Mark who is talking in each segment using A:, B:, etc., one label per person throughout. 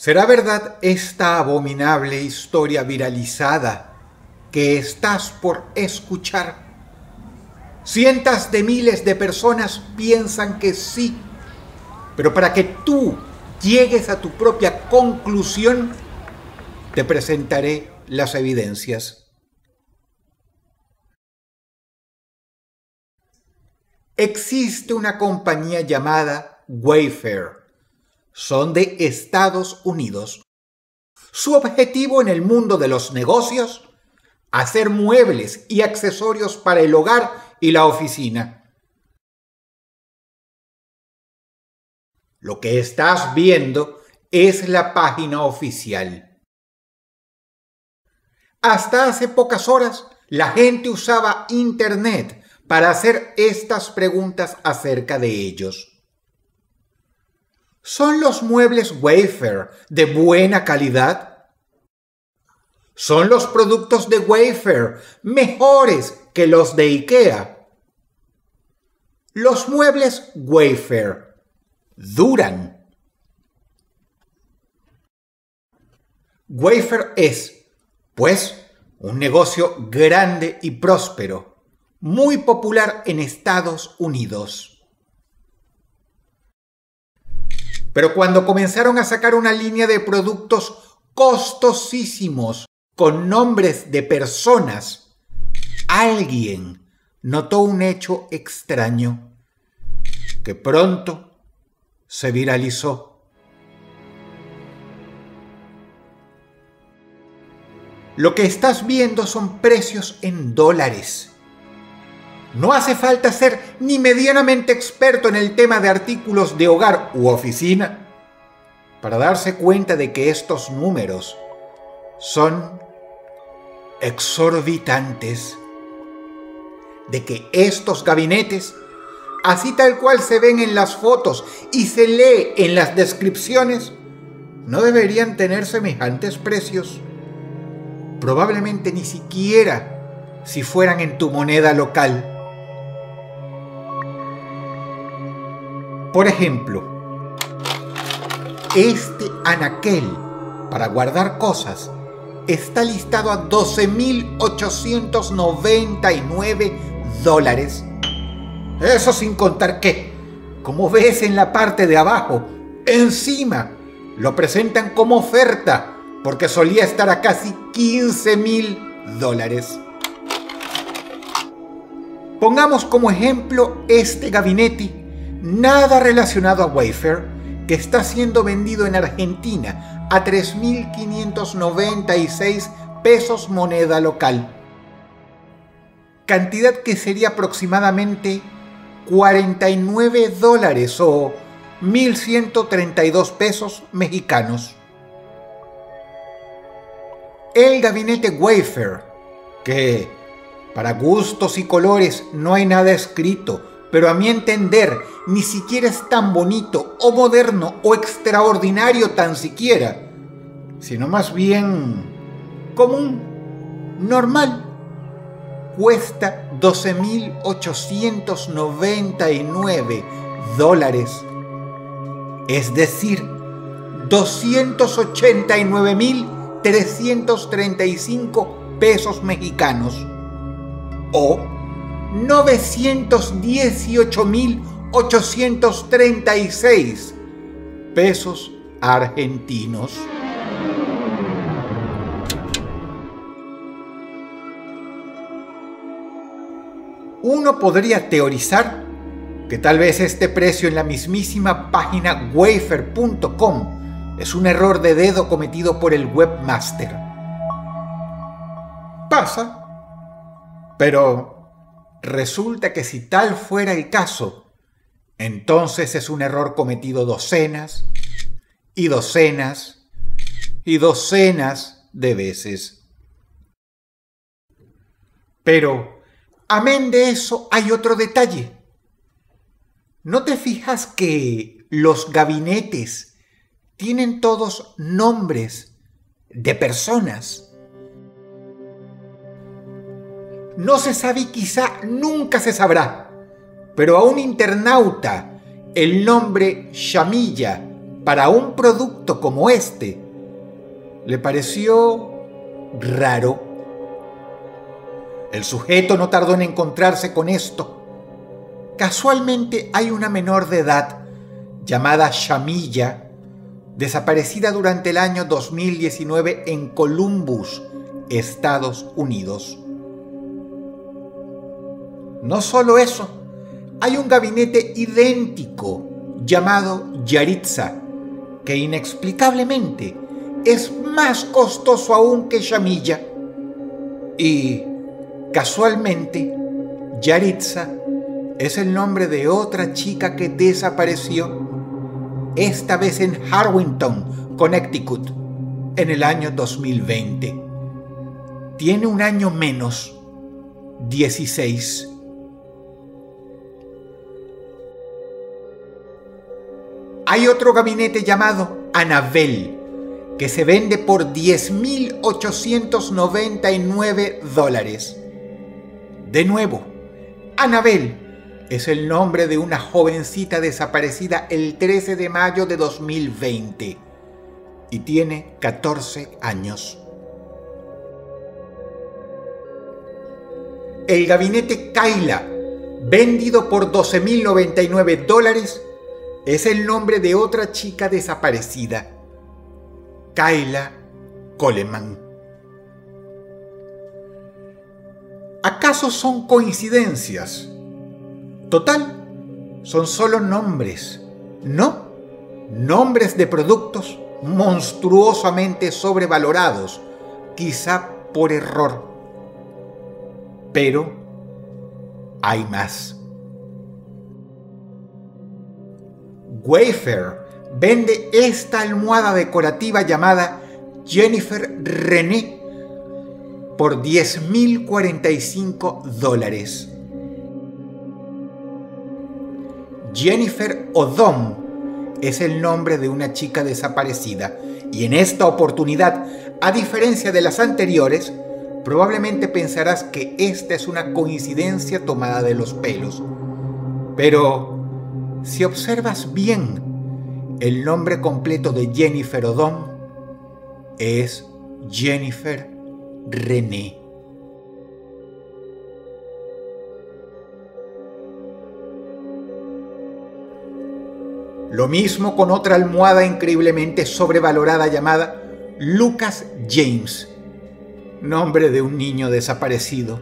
A: ¿Será verdad esta abominable historia viralizada que estás por escuchar? Cientos de miles de personas piensan que sí, pero para que tú llegues a tu propia conclusión, te presentaré las evidencias. Existe una compañía llamada Wayfair. Son de Estados Unidos. Su objetivo en el mundo de los negocios: hacer muebles y accesorios para el hogar y la oficina. Lo que estás viendo es la página oficial. Hasta hace pocas horas, la gente usaba Internet para hacer estas preguntas acerca de ellos. ¿Son los muebles Wayfair de buena calidad? ¿Son los productos de Wayfair mejores que los de IKEA? Los muebles Wayfair duran. Wayfair es, pues, un negocio grande y próspero, muy popular en Estados Unidos. Pero cuando comenzaron a sacar una línea de productos costosísimos con nombres de personas, alguien notó un hecho extraño que pronto se viralizó. Lo que estás viendo son precios en dólares. No hace falta ser ni medianamente experto en el tema de artículos de hogar u oficina para darse cuenta de que estos números son exorbitantes, de que estos gabinetes, así tal cual se ven en las fotos y se lee en las descripciones, no deberían tener semejantes precios. Probablemente ni siquiera si fueran en tu moneda local. Por ejemplo, este anaquel para guardar cosas está listado a $12,899. Eso sin contar que, como ves en la parte de abajo, encima lo presentan como oferta porque solía estar a casi $15,000. Pongamos como ejemplo este gabinete, nada relacionado a Wayfair, que está siendo vendido en Argentina a 3.596 pesos moneda local. Cantidad que sería aproximadamente $49 o 1.132 pesos mexicanos. El gabinete Wayfair, que para gustos y colores no hay nada escrito, pero a mi entender ni siquiera es tan bonito o moderno o extraordinario tan siquiera, sino más bien común, normal, cuesta $12,899, es decir, 289,335 pesos mexicanos o 918,836 pesos argentinos. Uno podría teorizar que tal vez este precio en la mismísima página wayfair.com es un error de dedo cometido por el webmaster. Pasa, pero resulta que si tal fuera el caso, entonces es un error cometido docenas y docenas y docenas de veces. Pero, amén de eso, hay otro detalle. ¿No te fijas que los gabinetes tienen todos nombres de personas? No se sabe y quizá nunca se sabrá, pero a un internauta el nombre Shamilla para un producto como este, le pareció raro. El sujeto no tardó en encontrarse con esto. Casualmente hay una menor de edad llamada Shamilla, desaparecida durante el año 2019 en Columbus, Estados Unidos. No solo eso, hay un gabinete idéntico llamado Yaritza, que inexplicablemente es más costoso aún que Shamilla. Y casualmente, Yaritza es el nombre de otra chica que desapareció, esta vez en Harwinton, Connecticut, en el año 2020. Tiene un año menos, 16. Hay otro gabinete llamado Annabelle, que se vende por $10,899. De nuevo, Annabelle es el nombre de una jovencita desaparecida el 13 de mayo de 2020 y tiene 14 años. El gabinete Kayla, vendido por $12,099, es el nombre de otra chica desaparecida, Kayla Coleman. ¿Acaso son coincidencias? Total, son solo nombres, ¿no? Nombres de productos monstruosamente sobrevalorados, quizá por error. Pero hay más. Wayfair vende esta almohada decorativa llamada Jennifer René por $10,045. Jennifer Odom es el nombre de una chica desaparecida y en esta oportunidad, a diferencia de las anteriores, probablemente pensarás que esta es una coincidencia tomada de los pelos. Pero si observas bien, el nombre completo de Jennifer Odom es Jennifer René. Lo mismo con otra almohada increíblemente sobrevalorada llamada Lucas James, nombre de un niño desaparecido.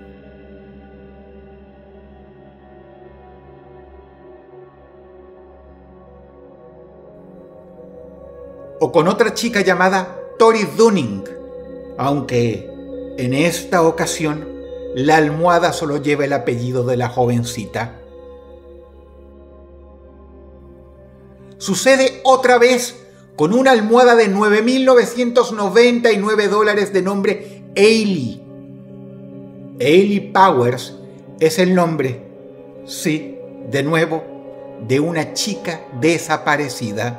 A: O con otra chica llamada Tori Dunning, aunque en esta ocasión la almohada solo lleva el apellido de la jovencita. Sucede otra vez con una almohada de $9,999 de nombre Ailey. Ailey Powers es el nombre, sí, de nuevo, de una chica desaparecida.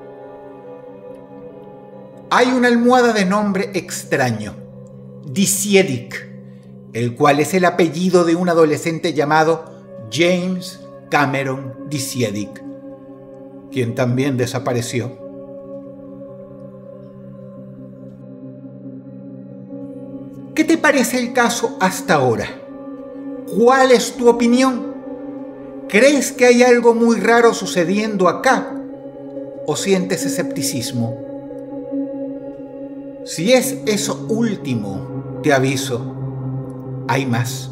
A: Hay una almohada de nombre extraño, Disiedic, el cual es el apellido de un adolescente llamado James Cameron Disiedic, quien también desapareció. ¿Qué te parece el caso hasta ahora? ¿Cuál es tu opinión? ¿Crees que hay algo muy raro sucediendo acá? ¿O sientes escepticismo? Si es eso último, te aviso, hay más.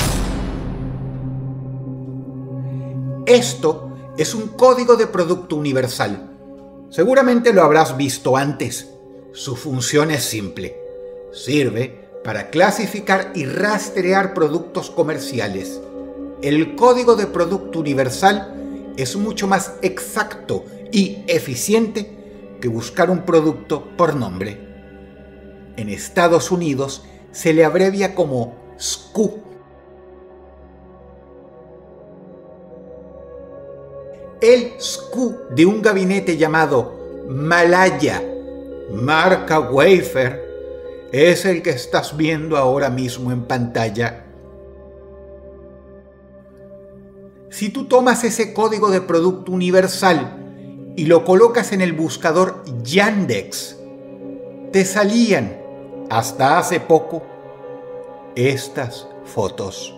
A: Esto es un código de producto universal. Seguramente lo habrás visto antes. Su función es simple. Sirve para clasificar y rastrear productos comerciales. El código de producto universal es mucho más exacto y eficiente que buscar un producto por nombre. En Estados Unidos se le abrevia como SKU. El SKU de un gabinete llamado Malaya, marca Wayfair, es el que estás viendo ahora mismo en pantalla. Si tú tomas ese código de producto universal y lo colocas en el buscador Yandex, te salían, hasta hace poco, estas fotos.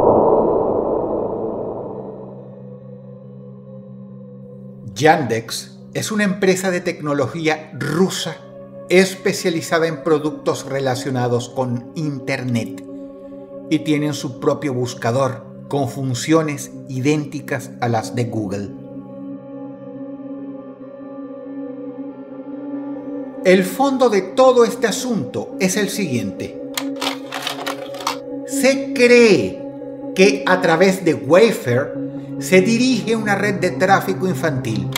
A: Yandex es una empresa de tecnología rusa especializada en productos relacionados con Internet y tienen su propio buscador con funciones idénticas a las de Google. El fondo de todo este asunto es el siguiente. Se cree que a través de Wayfair se dirige una red de tráfico infantil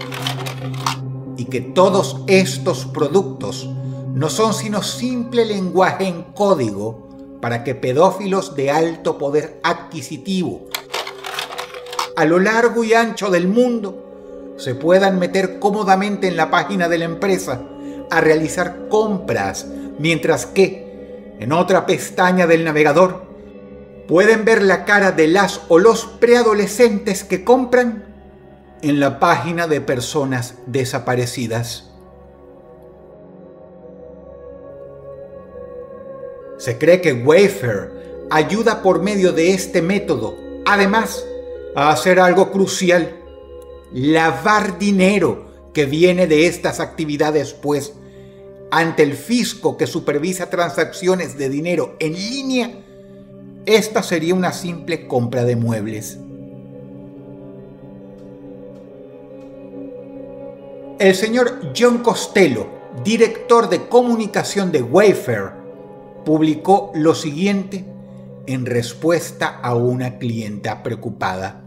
A: y que todos estos productos no son sino simple lenguaje en código para que pedófilos de alto poder adquisitivo a lo largo y ancho del mundo se puedan meter cómodamente en la página de la empresa a realizar compras, mientras que en otra pestaña del navegador pueden ver la cara de las o los preadolescentes que compran en la página de personas desaparecidas. Se cree que Wayfair ayuda por medio de este método, además, a hacer algo crucial: lavar dinero que viene de estas actividades, pues ante el fisco que supervisa transacciones de dinero en línea, esta sería una simple compra de muebles. El señor John Costello, director de comunicación de Wayfair, publicó lo siguiente en respuesta a una clienta preocupada.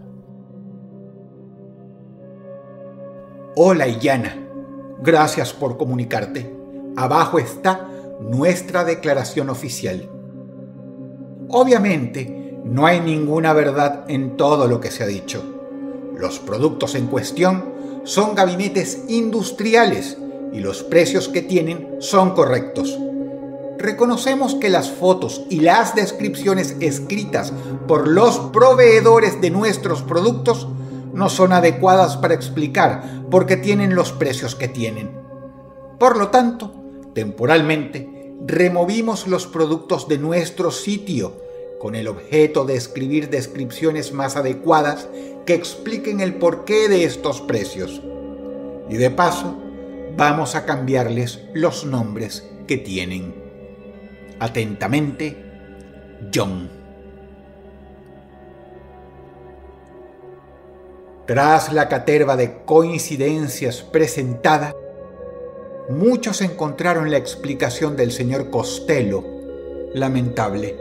A: Hola, Iyana. Gracias por comunicarte. Abajo está nuestra declaración oficial. Obviamente, no hay ninguna verdad en todo lo que se ha dicho. Los productos en cuestión son gabinetes industriales y los precios que tienen son correctos. Reconocemos que las fotos y las descripciones escritas por los proveedores de nuestros productos no son adecuadas para explicar por qué tienen los precios que tienen. Por lo tanto, temporalmente, removimos los productos de nuestro sitio con el objeto de escribir descripciones más adecuadas que expliquen el porqué de estos precios. Y de paso, vamos a cambiarles los nombres que tienen. Atentamente, John. Tras la caterva de coincidencias presentada, muchos encontraron la explicación del señor Costello lamentable.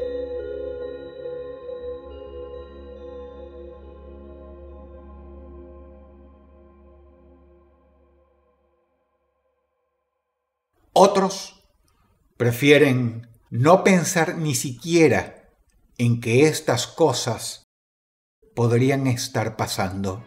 A: Otros prefieren no pensar ni siquiera en que estas cosas podrían estar pasando.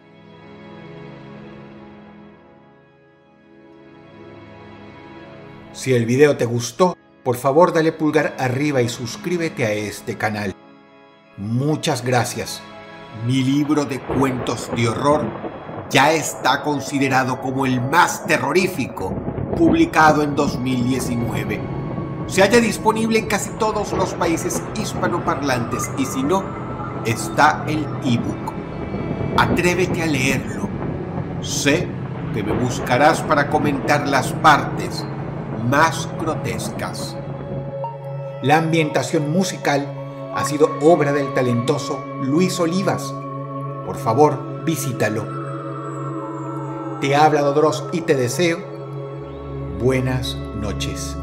A: Si el video te gustó, por favor dale pulgar arriba y suscríbete a este canal. Muchas gracias. Mi libro de cuentos de horror ya está considerado como el más terrorífico publicado en 2019. Se halla disponible en casi todos los países hispanoparlantes y si no, está el ebook. Atrévete a leerlo. Sé que me buscarás para comentar las partes más grotescas. La ambientación musical ha sido obra del talentoso Luis Olivas. Por favor, visítalo. Te habla Dodros y te deseo buenas noches.